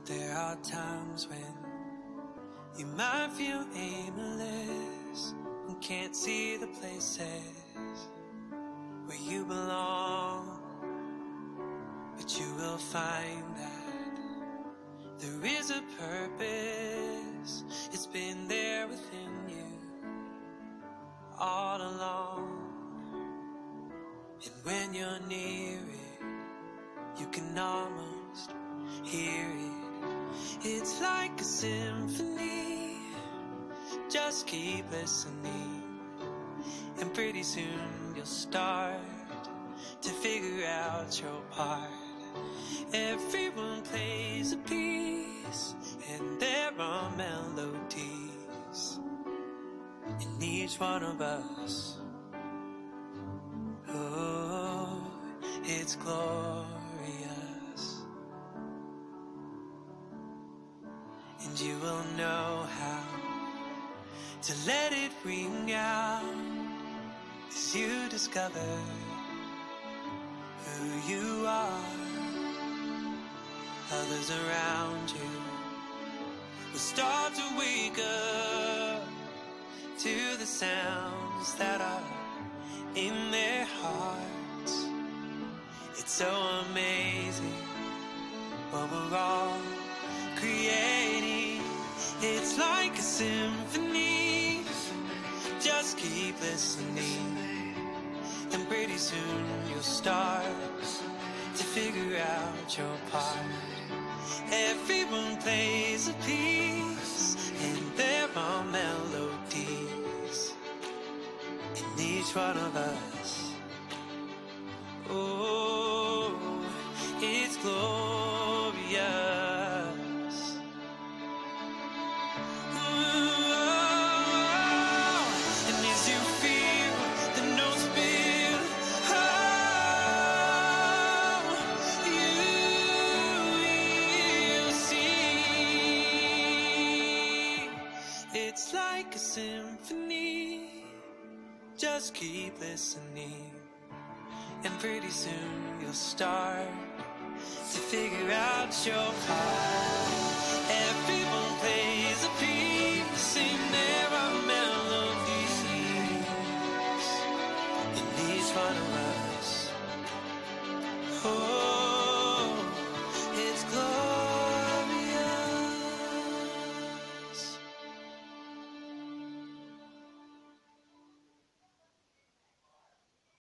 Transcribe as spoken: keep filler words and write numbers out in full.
There are times when you might feel aimless and can't see the places where you belong, but you will find that there is a purpose. It's been there within you all along. And when you're near it, you can almost hear it. It's like a symphony. Just keep listening, and pretty soon you'll start to figure out your part. Everyone plays a piece, and there are melodies in each one of us. Oh, it's glorious. And you will know how to let it ring out as you discover who you are. Others around you will start to wake up to the sounds that are in their hearts. It's so amazing what we're all creating. It's like a symphony. Just keep listening, and pretty soon you'll start to figure out your part. Everyone plays a piece, and there are melodies in each one of us. Oh, it's glorious. It's like a symphony. Just keep listening, and pretty soon you'll start to figure out your part.